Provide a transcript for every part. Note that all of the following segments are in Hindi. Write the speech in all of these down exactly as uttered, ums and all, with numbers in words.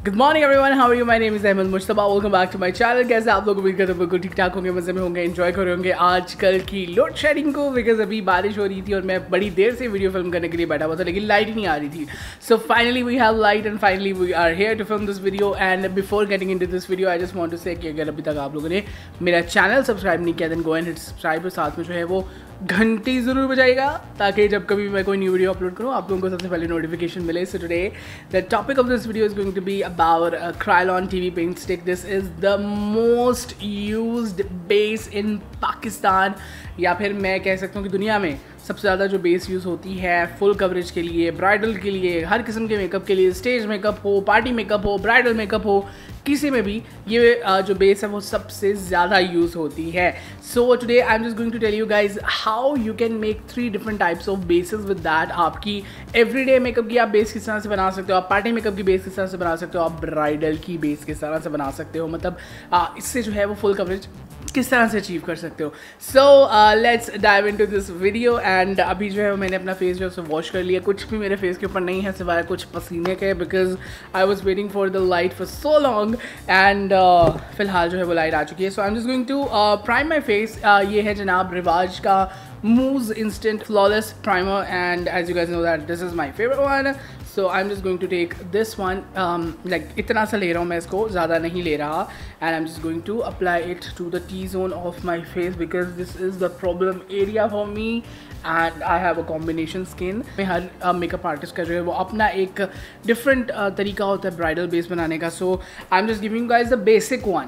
Good morning everyone, how are you? My name is Ahmad Mushtaba, welcome back to my channel. कैसे आप लोग? उम्मीद करते हैं बिल्कुल ठीक ठाक होंगे, मजे में होंगे, एंजॉय कर रहे होंगे आजकल की लोड शेडिंग को, बिकॉज अभी बारिश हो रही थी और मैं बड़ी देर से वीडियो फिल्म करने के लिए बैठा हुआ था, लेकिन लाइट ही नहीं आ रही थी। So finally we have light and finally we are here to film this video. And before getting into this video I just want to say कि अगर अभी तक आप लोगों ने मेरा चैनल सब्सक्राइब नहीं किया then go and hit subscribe, और साथ में जो है वो घंटी ज़रूर बजाएगा ताकि जब कभी मैं कोई न्यू वीडियो अपलोड करूँ आप लोगों को सबसे पहले नोटिफिकेशन मिले। So today the topic of this video is going to be about Krylon T V paint stick. This is the most used base in Pakistan, या फिर मैं कह सकता हूँ कि दुनिया में सबसे ज़्यादा जो बेस यूज़ होती है फुल कवरेज के लिए, ब्राइडल के लिए, हर किस्म के मेकअप के लिए, स्टेज मेकअप हो, पार्टी मेकअप हो, ब्राइडल मेकअप हो, किसी में भी ये जो बेस है वो सबसे ज़्यादा यूज़ होती है। So today I am just going to tell you guys how you can make three different types of bases with that. आपकी एवरीडे मेकअप की आप बेस किस तरह से बना सकते हो, आप पार्टी मेकअप की बेस किस तरह से बना सकते हो, आप ब्राइडल की बेस किस तरह से बना सकते हो, मतलब आ, इससे जो है वो फुल कवरेज किस तरह से अचीव कर सकते हो। So let's dive into this video. And अभी जो है मैंने अपना फेस जो है उसे वॉश कर लिया, कुछ भी मेरे फेस के ऊपर नहीं है सिवाय कुछ पसीने के, because I was waiting for the light for so long. And फिलहाल जो है वो लाइट आ चुकी है। So I am just going to prime my face. ये है जनाब रिवाज का mousse instant flawless primer, and as you guys know that this is my favourite one. So I am just going to take this one, like इतना सा ले रहा हूँ मैं इसको, ज़्यादा नहीं ले रहा। And I am just going to apply it to the T zone of my face because this is the problem area for me and I have a combination skin. मैं हर मेकअप आर्टिस्ट कर रहे हो वो अपना एक डिफरेंट uh, तरीका होता है ब्राइडल बेस बनाने का। So I am just giving guys the basic one,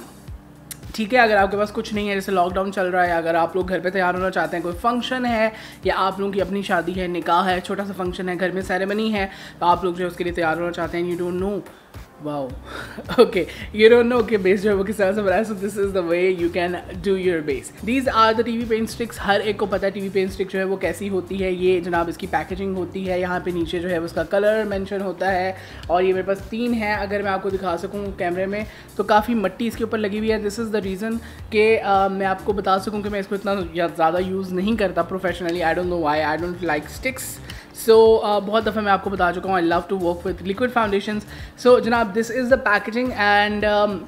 ठीक है। अगर आपके पास कुछ नहीं है, जैसे लॉकडाउन चल रहा है, अगर आप लोग घर पे तैयार होना चाहते हैं, कोई फंक्शन है या आप लोगों की अपनी शादी है, निकाह है, छोटा सा फंक्शन है, घर में सेरेमनी है, तो आप लोग जो है उसके लिए तैयार होना चाहते हैं, you don't know wow okay you don't know कि बेस जो है वो किस तरह से बनाया। So this is the way you can do your base. These are the TV paint sticks. हर एक को पता है टीवी पेंट स्टिक जो है वो कैसी होती है। ये जनाब इसकी पैकेजिंग होती है, यहाँ पे नीचे जो है उसका कलर मेंशन होता है, और ये मेरे पास तीन है। अगर मैं आपको दिखा सकूँ कैमरे में तो काफ़ी मट्टी इसके ऊपर लगी हुई है। दिस इज़ द रीज़न कि मैं आपको बता सकूँ कि मैं इसको इतना ज़्यादा यूज़ नहीं करता professionally. I don't know why, I don't like sticks. So so, uh, बहुत दफ़ा मैं आपको बता चुका हूँ, I love to work with liquid foundations. So जनाब this is the packaging and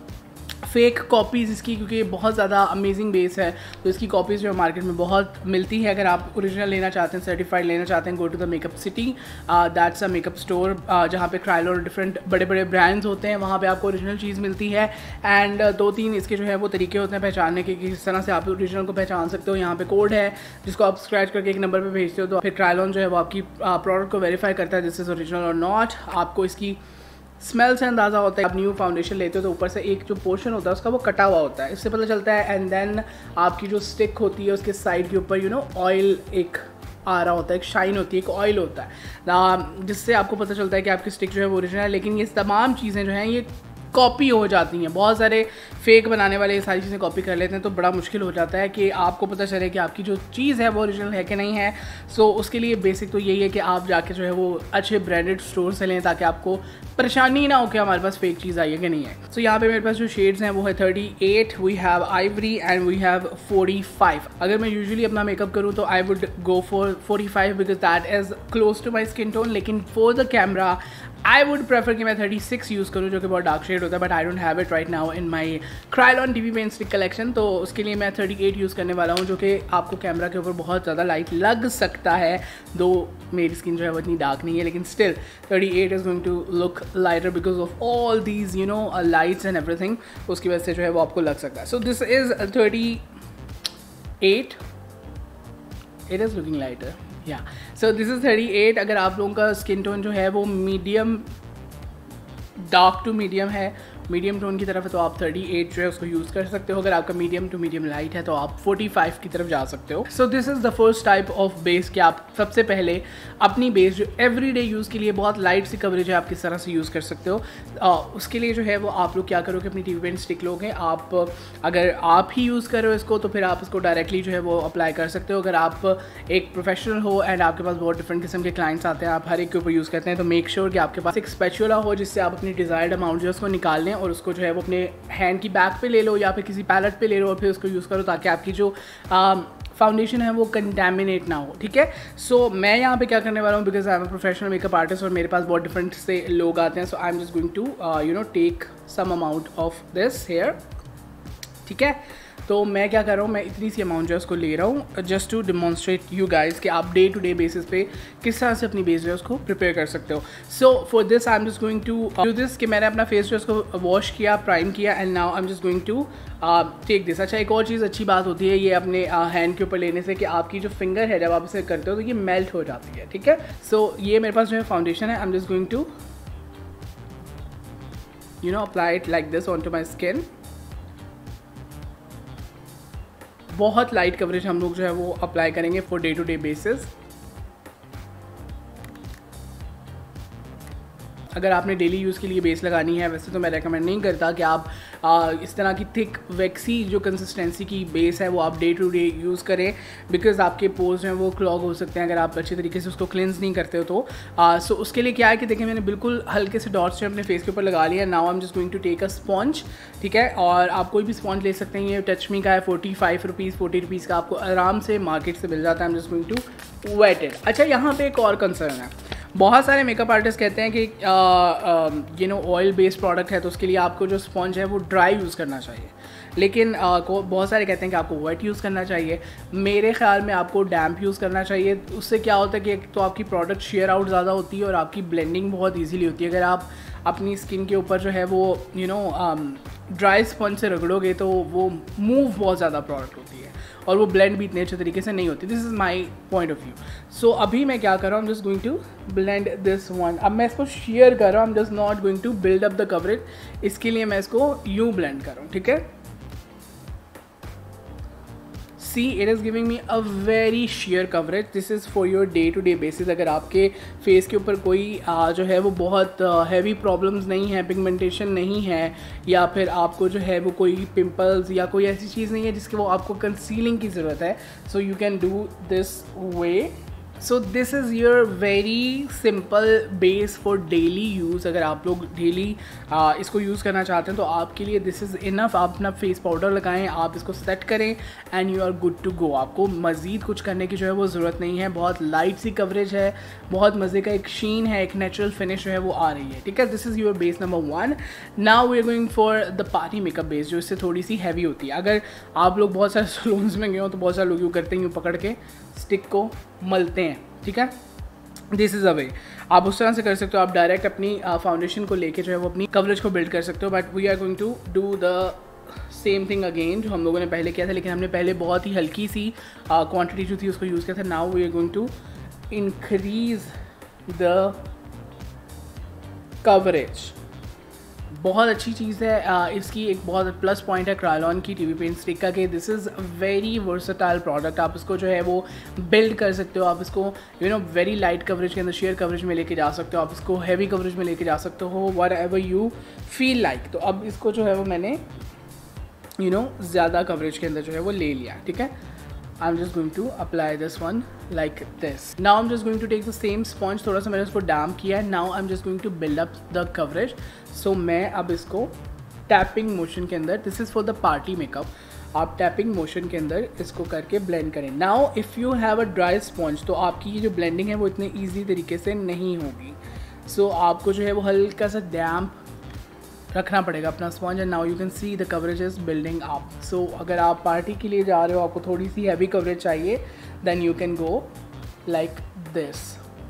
fake copies इसकी, क्योंकि बहुत ज़्यादा अमेजिंग बेस है तो इसकी कॉपीज़ जो है मार्केट में बहुत मिलती है। अगर आप ओरिजिनल लेना चाहते हैं, सर्टिफाइड लेना चाहते हैं, go to the makeup city, that's a makeup store जहाँ पे क्रायलॉन डिफरेंट बड़े बड़े ब्रांड्स होते हैं, वहाँ पे आपको ओरिजिनल चीज़ मिलती है। एंड uh, दो तीन इसके जो है वो तरीके होते हैं पहचानने के कि किस तरह से आप ओरिजिनल को पहचान सकते हो। यहाँ पे कोड है जिसको आप स्क्रैच करके एक नंबर पर भेजते हो तो फिर क्रायलॉन जो है वो आपकी प्रोडक्ट को वेरीफाई करता है दिस इज़ ओरिजिनल और नॉट। आपको इसकी स्मेल से अंदाज़ा होता है। आप न्यू फाउंडेशन लेते हो तो ऊपर से एक जो पोर्शन होता है उसका वो कटा हुआ होता है, इससे पता चलता है। एंड देन आपकी जो स्टिक होती है उसके साइड के ऊपर यू नो ऑयल एक आ रहा होता है, एक शाइन होती है, एक ऑयल होता है, जिससे आपको पता चलता है कि आपकी स्टिक जो है वो ओरिजिनल है। लेकिन ये तमाम चीज़ें जो हैं ये कॉपी हो जाती हैं। बहुत सारे फेक बनाने वाले ये सारी चीज़ें कॉपी कर लेते हैं, तो बड़ा मुश्किल हो जाता है कि आपको पता चले कि आपकी जो चीज़ है वो ओरिजिनल है कि नहीं है। सो so, उसके लिए बेसिक तो यही है कि आप जाके जो है वो अच्छे ब्रांडेड स्टोर से लें ताकि आपको परेशानी ना हो कि हमारे पास फेक चीज़ आई है कि नहीं है। सो so, यहाँ पे मेरे पास जो शेड्स हैं वो है thirty eight, we have ivory and we have forty five. अगर मैं यूजुअली अपना मेकअप करूँ तो I would go for forty five because that is close to my skin tone, लेकिन for the camera I would prefer कि मैं थर्टी सिक्स यूज़ करूँ जो कि बहुत डार्क शेड होता है, but I don't have it right now in my Krylon TV paint stick collection. तो उसके लिए मैं थर्टी एट यूज़ करने वाला हूँ जो कि आपको कैमरा के ऊपर बहुत ज़्यादा लाइट लग सकता है, दो मेरी स्किन जो है वो इतनी डार्क नहीं है, लेकिन still thirty eight is going to look lighter because of all these you know lights and everything. उसकी वजह से जो है वो आपको लग सकता है। So this is thirty eight, it is looking lighter या so this is thirty eight. अगर आप लोगों का स्किन टोन जो है वो मीडियम डार्क टू मीडियम है, मीडियम टोन की तरफ है, तो आप थर्टी एट जो है उसको यूज़ कर सकते हो। अगर आपका मीडियम टू मीडियम लाइट है तो आप फोर्टी फाइव की तरफ जा सकते हो। So this is the first type of base कि आप सबसे पहले अपनी बेस जो एवरीडे यूज़ के लिए बहुत लाइट सी कवरेज है आप किस तरह से यूज़ कर सकते हो। uh, उसके लिए जो है वो आप लोग क्या करोगे, अपनी टीवी पेंट स्टिक लोगे। आप अगर आप ही यूज़ कर रहे हो इसको तो फिर आप इसको डायरेक्टली जो है वो अप्लाई कर सकते हो। अगर आप एक प्रोफेशनल हो एंड आपके पास बहुत डिफरेंट किस्म के क्लाइंट्स आते हैं, आप हर एक के ऊपर यूज़ करते हैं, तो मेक श्योर कि आपके पास एक स्पैचुला हो जिससे आप अपनी डिज़ायर्ड अमाउंट जो है उसको निकाल लें और उसको जो है वो अपने हैंड की बैक पे ले लो या फिर किसी पैलेट पे ले लो और फिर उसको यूज़ करो ताकि आपकी जो फाउंडेशन है वो कंटेमिनेट ना हो, ठीक है। सो so, मैं यहाँ पे क्या करने वाला हूँ, because I am a professional makeup artist और मेरे पास बहुत डिफरेंट से लोग आते हैं। So I am just going to you know take some amount of this here, ठीक है। तो मैं क्या कर रहा हूँ, मैं इतनी सी अमाउंट जो है उसको ले रहा हूँ just to demonstrate you guys कि आप डे टू डे बेसिस पे किस तरह से अपनी बेस जो है उसको प्रिपेयर कर सकते हो। So for this I am just going to do this कि मैंने अपना फेस जो है उसको वॉश किया, प्राइम किया, and now I am just going to take this. अच्छा, एक और चीज़ अच्छी बात होती है ये अपने हैंड uh, के ऊपर लेने से कि आपकी जो फिंगर है जब आप इसे करते हो तो ये मेल्ट हो जाती है, ठीक है। सो so, ये मेरे पास जो है फाउंडेशन है, I am just going to you know apply it like this on to my skin. बहुत लाइट कवरेज हम लोग जो है वो अप्लाई करेंगे for day to day basis. अगर आपने डेली यूज़ के लिए बेस लगानी है, वैसे तो मैं रेकमेंड नहीं करता कि आप आ, इस तरह की थिक वैक्सी जो कंसिस्टेंसी की बेस है वो आप डे टू डे यूज़ करें, बिकॉज आपके पोर्स जो हैं वो क्लॉग हो सकते हैं अगर आप अच्छे तरीके से उसको क्लिनज नहीं करते हो तो। आ, सो उसके लिए क्या है कि देखिए मैंने बिल्कुल हल्के से डॉट्स जो अपने फेस के ऊपर लगा लिया। Now I am just going to take a sponge, ठीक है। और आप कोई भी स्पॉन्ज ले सकते हैं, ये टच मी का है, forty five rupees forty rupees का आपको आराम से मार्केट से मिल जाता है। I am just going to wet it. अच्छा, यहाँ पे एक और कंसर्न है, बहुत सारे मेकअप आर्टिस्ट कहते हैं कि you know oil based product है तो उसके लिए आपको जो स्पॉन्ज है वो ड्राई यूज़ करना चाहिए, लेकिन uh, को बहुत सारे कहते हैं कि आपको वेट यूज़ करना चाहिए। मेरे ख्याल में आपको डैम्प यूज़ करना चाहिए। उससे क्या होता है कि एक तो आपकी प्रोडक्ट शेयर आउट ज़्यादा होती है और आपकी ब्लेंडिंग बहुत ईजीली होती है। अगर आप अपनी स्किन के ऊपर जो है वो यू नो ड्राई स्पंज से रगड़ोगे तो वो मूव बहुत ज़्यादा प्रोडक्ट होती है और वो ब्लेंड भी इतने अच्छे तरीके से नहीं होती। This is my point of view. So अभी मैं क्या कर रहा हूँ, I am just going to blend this one. अब मैं इसको शेयर कर रहा हूँ, I am just not going to build up the coverage. इसके लिए मैं इसको यूँ ब्लेंड कर रहा हूँ, ठीक है। See it is giving me a very sheer coverage. This is for your day to day basis. अगर आपके फेस के ऊपर कोई आ, जो है वो बहुत हैवी प्रॉब्लम्स नहीं है, पिगमेंटेशन नहीं है, या फिर आपको जो है वो कोई पिंपल्स या कोई ऐसी चीज़ नहीं है जिसके वो आपको कंसीलिंग की ज़रूरत है, so you can do this way. So this is your very simple base for daily use. अगर आप लोग डेली इसको यूज़ करना चाहते हैं तो आपके लिए दिस इज़ इनफ। आप अपना फेस पाउडर लगाएं, आप इसको सेट करें and you are good to go. आपको मज़ीद कुछ करने की जो है वो ज़रूरत नहीं है। बहुत लाइट सी कवरेज है, बहुत मज़े का एक शीन है, एक नेचुरल फिनिश जो है वो आ रही है, ठीक है। This is your base number one. Now we are going for the party makeup base, जो इससे थोड़ी सी हैवी होती है। अगर आप लोग बहुत सारे सलून्स में गए हो तो बहुत सारे लोग यूँ करते हैं, यूँ पकड़ के स्टिक को मलते हैं, ठीक है। दिस इज़ अ वे, आप उस तरह से कर सकते हो। आप डायरेक्ट अपनी फाउंडेशन uh, को लेके जो है वो अपनी कवरेज को बिल्ड कर सकते हो। But we are going to do the same thing again जो हम लोगों ने पहले किया था, लेकिन हमने पहले बहुत ही हल्की सी क्वांटिटी uh, जो थी उसको यूज़ किया था। Now we are going to increase the coverage. बहुत अच्छी चीज़ है आ, इसकी एक बहुत प्लस पॉइंट है क्रायलॉन की टीवी पेंट स्टिक का कि this is very versatile product. आप इसको जो है वो बिल्ड कर सकते हो। आप इसको you know very light coverage के अंदर शेयर कवरेज में लेके जा सकते हो, आप इसको हैवी कवरेज में लेके जा सकते हो, whatever you feel like. तो अब इसको जो है वो मैंने यू नो ज़्यादा कवरेज के अंदर जो है वो ले लिया, ठीक है। I'm just going to apply this one like this. Now I'm just going to take the same sponge, थोड़ा सा मैंने उसको डैम्प किया है। Now I'm just going to build up the coverage. So मैं अब इसको टैपिंग मोशन के अंदर, this is for the party makeup, आप टैपिंग मोशन के अंदर इसको करके ब्लेंड करें। Now if you have a dry sponge तो आपकी ये जो ब्लेंडिंग है वो इतने ईजी तरीके से नहीं होगी। So आपको जो है वो हल्का सा डैम्प रखना पड़ेगा अपना sponge. And now you can see the coverage is building up. So अगर आप पार्टी के लिए जा रहे हो, आपको थोड़ी सी हैवी कवरेज चाहिए, then you can go like this.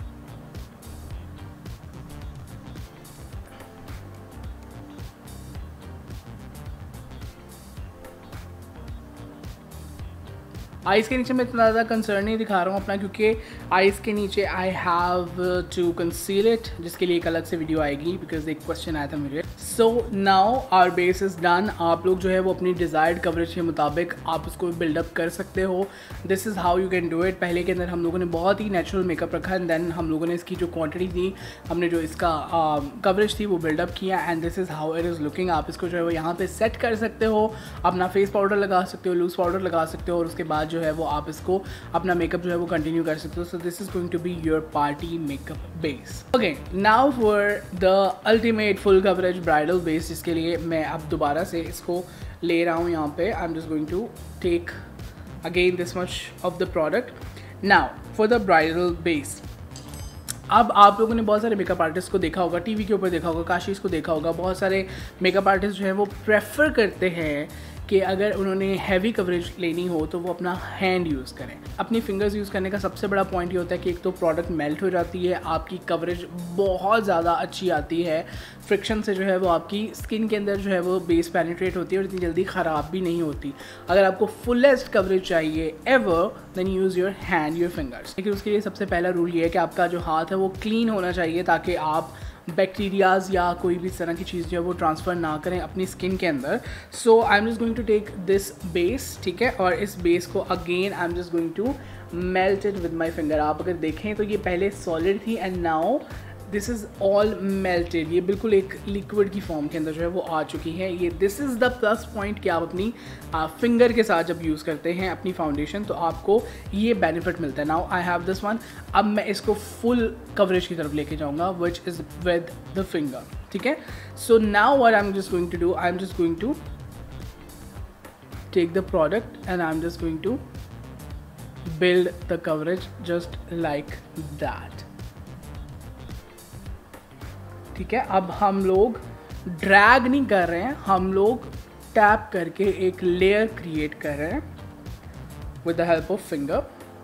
Eyes के नीचे मैं इतना ज़्यादा कंसर्न नहीं दिखा रहा हूँ अपना, क्योंकि आइज़ के नीचे I have to conceal it, जिसके लिए एक अलग से वीडियो आएगी, बिकॉज एक क्वेश्चन आया था मुझे। So now our base is done. आप लोग जो है वो अपनी डिज़ायर्ड कवरेज के मुताबिक आप उसको बिल्डअप कर सकते हो। This is how you can do it. पहले के अंदर हम लोगों ने बहुत ही नेचुरल मेकअप रखा एंड देन हम लोगों ने इसकी जो क्वान्टिटी थी, हमने जो इसका कवरेज uh, थी वो बिल्डअप किया and this is how it is looking. आप इसको जो है वो यहाँ पे सेट कर सकते हो, अपना फेस पाउडर लगा सकते हो, लूज़ पाउडर लगा सकते हो, और उसके बाद जो है वो आप इसको अपना मेकअप जो है वो कंटिन्यू कर सकते हो। So this is going to be your party makeup base. Okay, now for the ultimate full coverage bridal base, जिसके लिए मैं अब दोबारा से इसको ले रहा हूँ यहाँ पे। I am just going to take again this much of the product. Now for the bridal base, अब आप लोगों ने बहुत सारे मेकअप आर्टिस्ट को देखा होगा, टीवी के ऊपर देखा होगा, काशीज को देखा होगा, बहुत सारे मेकअप आर्टिस्ट जो हैं वो प्रेफर करते हैं कि अगर उन्होंने हैवी कवरेज लेनी हो तो वो अपना हैंड यूज़ करें। अपनी फिंगर्स यूज़ करने का सबसे बड़ा पॉइंट ये होता है कि एक तो प्रोडक्ट मेल्ट हो जाती है, आपकी कवरेज बहुत ज़्यादा अच्छी आती है, फ्रिक्शन से जो है वो आपकी स्किन के अंदर जो है वो बेस पेनिट्रेट होती है और इतनी जल्दी ख़राब भी नहीं होती। अगर आपको फुलेस्ट कवरेज चाहिए ever, then use your hand, your fingers. लेकिन उसके लिए सबसे पहला रूल ये है कि आपका जो हाथ है वो क्लीन होना चाहिए, ताकि आप बैक्टीरियाज या कोई भी इस तरह की चीज़ जो है वो ट्रांसफ़र ना करें अपनी स्किन के अंदर। So I am just going to take this base, ठीक है, और इस बेस को again I am just going to melt it with my finger. आप अगर देखें तो ये पहले सॉलिड थी and now this is all melted. ये बिल्कुल एक लिक्विड की फॉर्म के अंदर जो है वो आ चुकी है। ये this is the plus point कि आप अपनी फिंगर के साथ जब यूज़ करते हैं अपनी फाउंडेशन तो आपको ये बेनिफिट मिलता है। Now I have this one. अब मैं इसको फुल कवरेज की तरफ लेके जाऊँगा which is with the finger, ठीक है। So now what I am just going to do, I am just going to take the product and I am just going to build the coverage just like that, ठीक है। अब हम लोग ड्रैग नहीं कर रहे हैं, हम लोग टैप करके एक लेयर क्रिएट कर रहे हैं with the help of finger,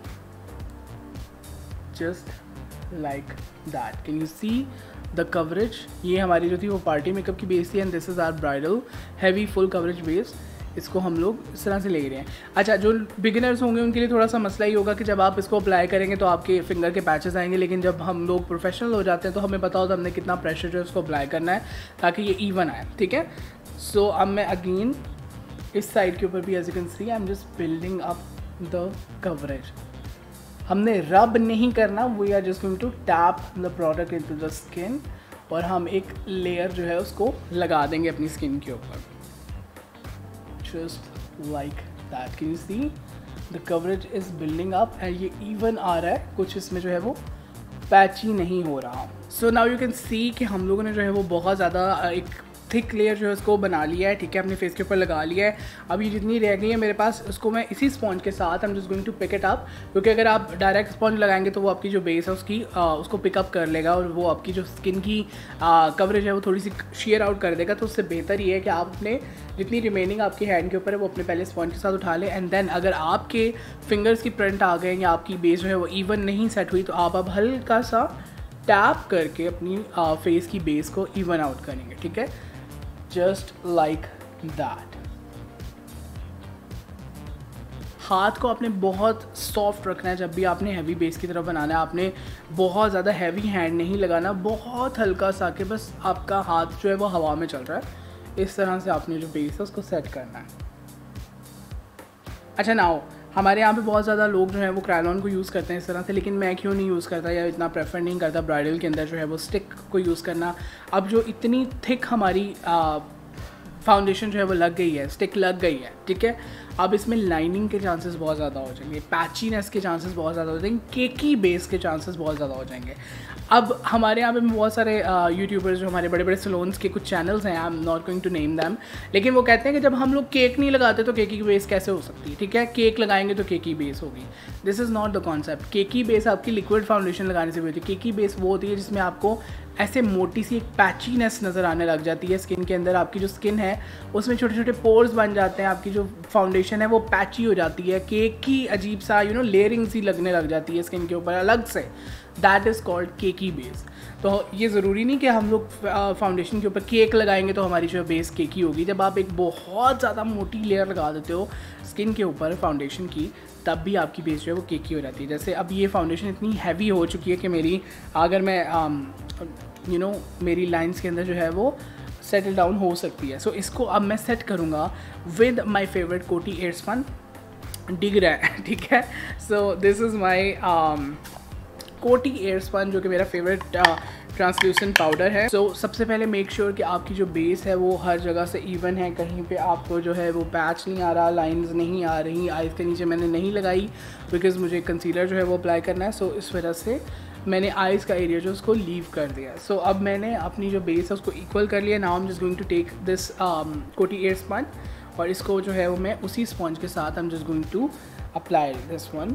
just like that. Can you see the coverage? ये हमारी जो थी वो पार्टी मेकअप की बेस थी and this is our bridal heavy full coverage base. इसको हम लोग इस तरह से ले रहे हैं। अच्छा, जो बिगिनर्स होंगे उनके लिए थोड़ा सा मसला ही होगा कि जब आप इसको अप्लाई करेंगे तो आपके फिंगर के पैचेस आएंगे, लेकिन जब हम लोग प्रोफेशनल हो जाते हैं तो हमें पता होता है हमने कितना प्रेशर जो है उसको अप्लाई करना है ताकि ये इवन आए, ठीक है। सो अब मैं अगेन इस साइड के ऊपर भी as you can see I am just building up the coverage. हमने रब नहीं करना, we are just going to tap the product into the skin और हम एक लेयर जो है उसको लगा देंगे अपनी स्किन के ऊपर, just like that. Can you see the coverage is building up and ये even आ रहा है, कुछ इसमें जो है वो पैची नहीं हो रहा। So now you can see कि हम लोगों ने जो है वो बहुत ज़्यादा एक थिक लेयर जो है उसको बना लिया है, ठीक है, अपने फेस के ऊपर लगा लिया है। अब ये जितनी रह गई है मेरे पास उसको मैं इसी स्पॉन्ज के साथ I am just going to pick it up, क्योंकि अगर आप डायरेक्ट स्पॉन्ज लगाएंगे तो वो आपकी जो बेस है उसकी आ, उसको पिकअप कर लेगा और वो आपकी जो स्किन की कवरेज है वो थोड़ी सी शेयर आउट कर देगा। तो उससे बेहतर ये है कि आप अपने जितनी रिमेनिंग आपकी हैंड के ऊपर है वो अपने पहले स्पॉन्ज के साथ उठा लें एंड देन अगर आपके फिंगर्स की प्रिंट आ गए या आपकी बेस जो है वो इवन नहीं सेट हुई तो आप अब हल्का सा टैप करके अपनी फेस की बेस को इवन आउट करेंगे, ठीक है, जस्ट लाइक दैट। हाथ को आपने बहुत सॉफ्ट रखना है जब भी आपने हैवी बेस की तरफ बनाना है। आपने बहुत ज़्यादा हैवी हैंड नहीं लगाना, बहुत हल्का सा कि बस आपका हाथ जो है वो हवा में चल रहा है, इस तरह से आपने जो बेस है उसको सेट करना है। अच्छा, नाउ हमारे यहाँ पे बहुत ज़्यादा लोग जो हैं वो क्रायलॉन को यूज़ करते हैं इस तरह से, लेकिन मैं क्यों नहीं यूज़ करता या इतना प्रेफर नहीं करता ब्राइडल के अंदर जो है वो स्टिक को यूज़ करना। अब जो इतनी थिक हमारी फाउंडेशन जो है वो लग गई है, स्टिक लग गई है, ठीक है, अब इसमें लाइनिंग के चांसेस बहुत ज़्यादा हो जाएंगे, पैचीनेस के चांसेस बहुत ज़्यादा हो जाएंगे, केकी बेस के चांसेस बहुत ज़्यादा हो जाएंगे। अब हमारे यहाँ पे बहुत सारे यूट्यूबर्स जो हमारे बड़े बड़े सलोन्स के कुछ चैनल्स हैं, I am not going to name them, लेकिन वो कहते हैं कि जब हम लोग केक नहीं लगाते तो केकी बेस कैसे हो सकती है, ठीक है, केक लगाएंगे तो केकी बेस होगी। This is not the concept. Cakey base आपकी लिक्विड फाउंडेशन लगाने से भी होती है। केकी बेस वो होती है जिसमें आपको ऐसे मोटी सी एक पैचीनेस नज़र आने लग जाती है स्किन के अंदर। आपकी जो स्किन है उसमें छोटे छोटे पोर्स बन जाते हैं, आपकी जो फाउंडेशन है वो पैची हो जाती है, केक की अजीब सा यू नो लेयरिंग सी लगने लग जाती है स्किन के ऊपर अलग से। That is called cakey base. तो ये ज़रूरी नहीं कि हम लोग फाउंडेशन के ऊपर केक लगाएंगे तो हमारी जो बेस केकी होगी। जब आप एक बहुत ज़्यादा मोटी लेयर लगा देते हो स्किन के ऊपर फाउंडेशन की, तब भी आपकी बेस जो है वो केकी हो जाती है। जैसे अब ये फाउंडेशन इतनी हैवी हो चुकी है कि मेरी अगर मैं यू नो मेरी लाइंस के अंदर जो है वो सेटल डाउन हो सकती है। सो so, इसको अब मैं सेट करूँगा with my favourite coty air spun. डिग रहा है, ठीक है। सो दिस इज़ माई कोटी एयर स्पन जो कि मेरा फेवरेट ट्रांसल्यूसेंट पाउडर है। सो so, सबसे पहले मेक श्योर sure कि आपकी जो बेस है वो हर जगह से इवन है, कहीं पे आपको जो है वो पैच नहीं आ रहा, लाइंस नहीं आ रही। आइज़ के नीचे मैंने नहीं लगाई बिकॉज मुझे कंसीलर जो है वो अप्लाई करना है। सो so, इस वजह से मैंने आइज़ का एरिया जो उसको लीव कर दिया। सो so, अब मैंने अपनी जो बेस है उसको इक्वल कर लिया। Now I am just going to take this coty air sponge और इसको जो है वो मैं उसी स्पंज के साथ I am just going to apply this one.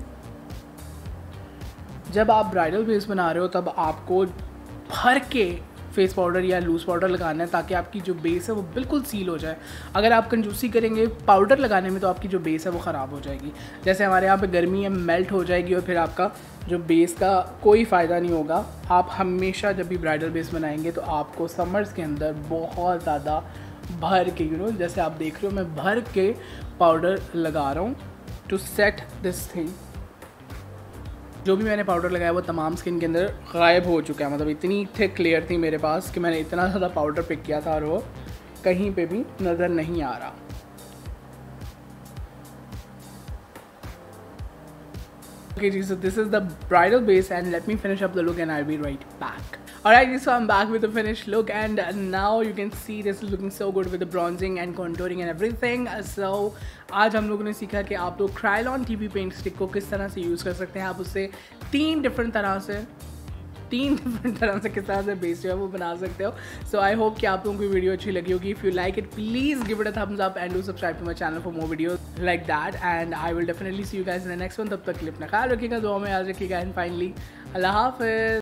जब आप ब्राइडल बेस बना रहे हो तब आपको भर के फेस पाउडर या लूज़ पाउडर लगाना है ताकि आपकी जो बेस है वो बिल्कुल सील हो जाए। अगर आप कंजूसी करेंगे पाउडर लगाने में तो आपकी जो बेस है वो ख़राब हो जाएगी। जैसे हमारे यहाँ पे गर्मी है, मेल्ट हो जाएगी और फिर आपका जो बेस का कोई फ़ायदा नहीं होगा। आप हमेशा जब भी ब्राइडल बेस बनाएंगे तो आपको समर्स के अंदर बहुत ज़्यादा भर के, यू नो, जैसे आप देख रहे हो मैं भर के पाउडर लगा रहा हूँ टू सेट दिस थिंग। जो भी मैंने पाउडर लगाया वो तमाम स्किन के अंदर गायब हो चुका है। मतलब इतनी थिक लेयर थी मेरे पास कि मैंने इतना ज़्यादा पाउडर पिक किया था और वो कहीं पे भी नज़र नहीं आ रहा। Okay, so this is the bridal base and let me finish up the look and I'll be right back. Alright, so I'm back with the finished look and now you can see this is looking so good with the bronzing and contouring and everything. So आज हम लोगों ने सीखा कि आप लोग क्रायलॉन टीवी पेंट स्टिक को किस तरह से यूज़ कर सकते हैं। आप उससे तीन डिफरेंट तरह से तीन डिफरेंट तरह से किस तरह से बेस जो है वो बना सकते हो। सो आई होप कि आप लोगों को वीडियो अच्छी लगी होगी। If you like it please give it a thumbs up and do subscribe to my channel for more video like that and I will definitely see you guys in the next one. तब तक के लिए अपना ख्याल रखिएगा, दुआ में याद रखिएगा एंड फाइनली अल्लाह हाफिज़।